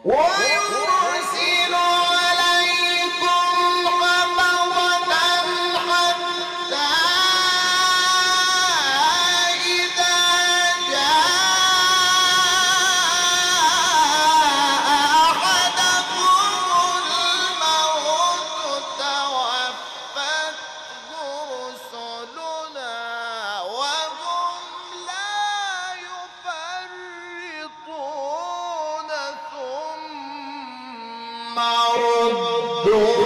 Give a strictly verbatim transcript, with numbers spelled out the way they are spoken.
ويرسل عليكم حفظة حتى إذا جاء أحدكم الموت توفته رسلنا وهم لا يفرطون ثم ردوا